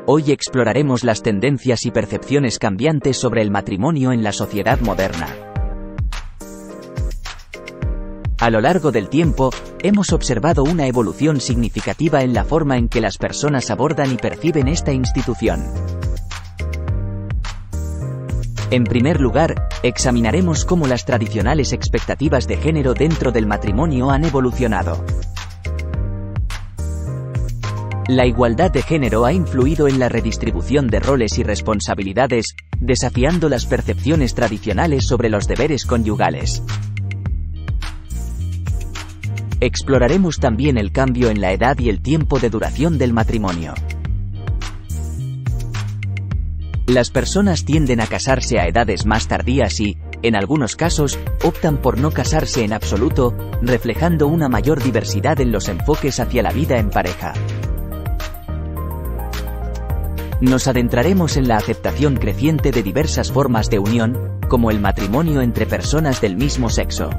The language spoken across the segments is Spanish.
Hoy exploraremos las tendencias y percepciones cambiantes sobre el matrimonio en la sociedad moderna. A lo largo del tiempo, hemos observado una evolución significativa en la forma en que las personas abordan y perciben esta institución. En primer lugar, examinaremos cómo las tradicionales expectativas de género dentro del matrimonio han evolucionado. La igualdad de género ha influido en la redistribución de roles y responsabilidades, desafiando las percepciones tradicionales sobre los deberes conyugales. Exploraremos también el cambio en la edad y el tiempo de duración del matrimonio. Las personas tienden a casarse a edades más tardías y, en algunos casos, optan por no casarse en absoluto, reflejando una mayor diversidad en los enfoques hacia la vida en pareja. Nos adentraremos en la aceptación creciente de diversas formas de unión, como el matrimonio entre personas del mismo sexo.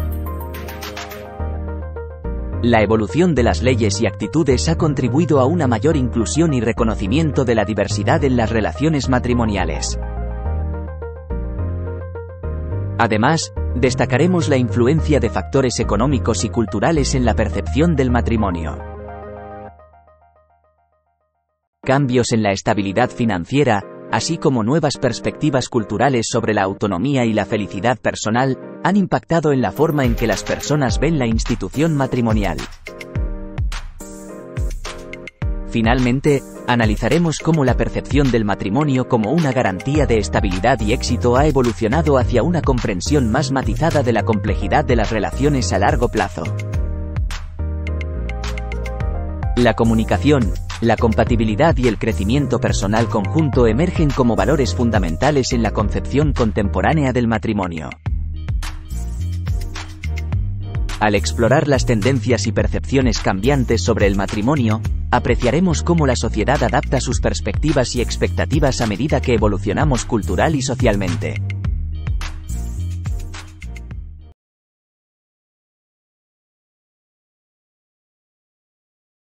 La evolución de las leyes y actitudes ha contribuido a una mayor inclusión y reconocimiento de la diversidad en las relaciones matrimoniales. Además, destacaremos la influencia de factores económicos y culturales en la percepción del matrimonio. Cambios en la estabilidad financiera, así como nuevas perspectivas culturales sobre la autonomía y la felicidad personal, han impactado en la forma en que las personas ven la institución matrimonial. Finalmente, analizaremos cómo la percepción del matrimonio como una garantía de estabilidad y éxito ha evolucionado hacia una comprensión más matizada de la complejidad de las relaciones a largo plazo. La comunicación, la compatibilidad y el crecimiento personal conjunto emergen como valores fundamentales en la concepción contemporánea del matrimonio. Al explorar las tendencias y percepciones cambiantes sobre el matrimonio, apreciaremos cómo la sociedad adapta sus perspectivas y expectativas a medida que evolucionamos cultural y socialmente.